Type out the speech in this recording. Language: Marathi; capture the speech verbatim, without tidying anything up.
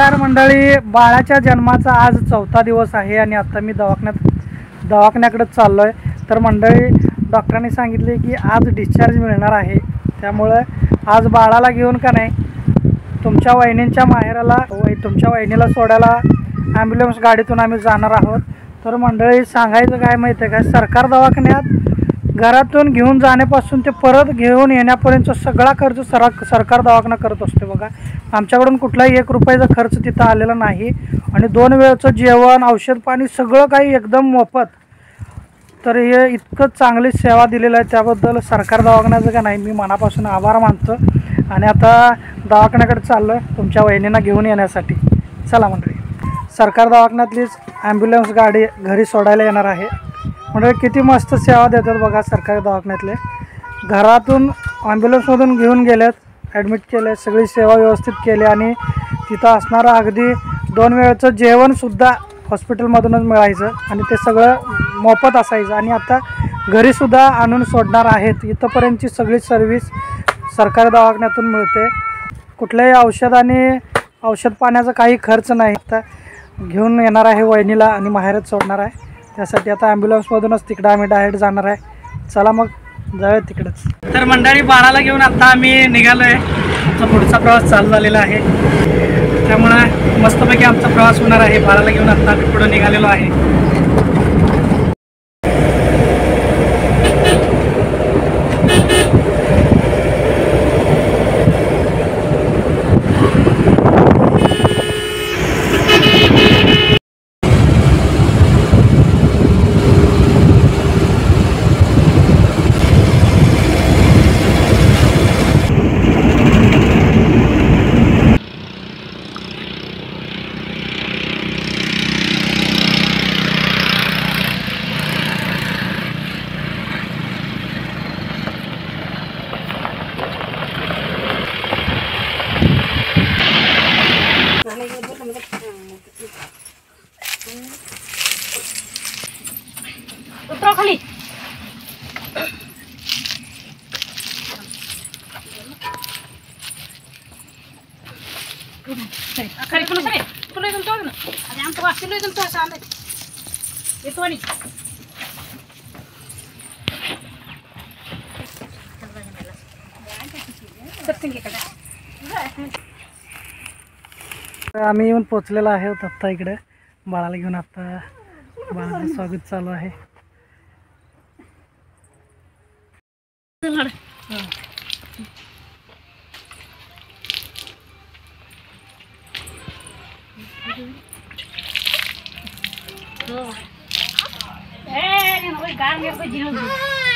नमस्कार मंडळी, बाळाच्या जन्माचा आज चौथा दिवस आहे आणि आता मी दवाखान्यात दवाखान्याकडे चाललो आहे। तर मंडळी डॉक्टरांनी सांगितले की आज डिस्चार्ज मिळणार आहे, त्यामुळे आज बाळाला घेऊन का नाही तुमच्या वहिनींच्या माहेराला वै तुमच्या वहिनीला सोडायला ॲम्ब्युलन्स गाडीतून आम्ही जाणार आहोत। तर मंडळी सांगायचं काय माहिती आहे का, सरकार दवाखान्यात घरातून घेऊन जाण्यापासून ते परत घेऊन येण्यापर्यंतचा सगळा खर्च सरा सरकार दवाखाना करत असते बघा। आमच्याकडून कुठलाही एक रुपयाचा खर्च तिथं आलेला नाही आणि दोन वेळचं जेवण औषध पाणी सगळं काही एकदम मोफत। तर हे इतकं चांगली सेवा दिलेली आहे, त्याबद्दल सरकार दवाखान्याचं का नाही मी मनापासून आभार मानतो। आणि आता दवाखान्याकडे चाललो आहे तुमच्या वहिनींना घेऊन येण्यासाठी। चला मंडळी, सरकार दवाखान्यातलीच ॲम्ब्युलन्स गाडी घरी सोडायला येणार आहे। म्हणजे किती मस्त सेवा देतात बघा सरकारी दवाखान्यातले। घरातून ॲम्ब्युलन्समधून घेऊन गेलेत, ॲडमिट केले, सगळी सेवा व्यवस्थित केली आणि तिथं असणारं अगदी दोन वेळचं जेवणसुद्धा हॉस्पिटलमधूनच मिळायचं आणि ते सगळं मोफत असायचं। आणि आता घरीसुद्धा आणून सोडणार आहेत। इथंपर्यंतची सगळी सर्व्हिस सरकारी दवाखान्यातून मिळते, कुठल्याही औषध आणि औषध पाण्याचा काही खर्च नाही। आता घेऊन येणार आहे वहिनीला आणि माहेरात सोडणार आहे, त्यासाठी आता ॲम्ब्युलन्समधूनच तिकडं आम्ही डायरेक्ट जाणार आहे। चला मग जाऊया तिकडंच। तर मंडळी बाळाला घेऊन आता आम्ही निघालो आहे, आमचा पुढचा प्रवास चालू झालेला आहे, त्यामुळे मस्तपैकी आमचा प्रवास होणार आहे। बाळाला घेऊन आता आम्ही पुढं निघालेलो आहे। उतरो खाली। खाली पुन्हा सरे पुन्हा इथून तो ना आणि आमचं वाचलो इथून तो असं आलं येतो आणि आम्ही येऊन पोचलेलो आहोत आत्ता इकडे बाळाला घेऊन। आता बाळाचं स्वागत चालू आहे। ए गार मेरे को जीवन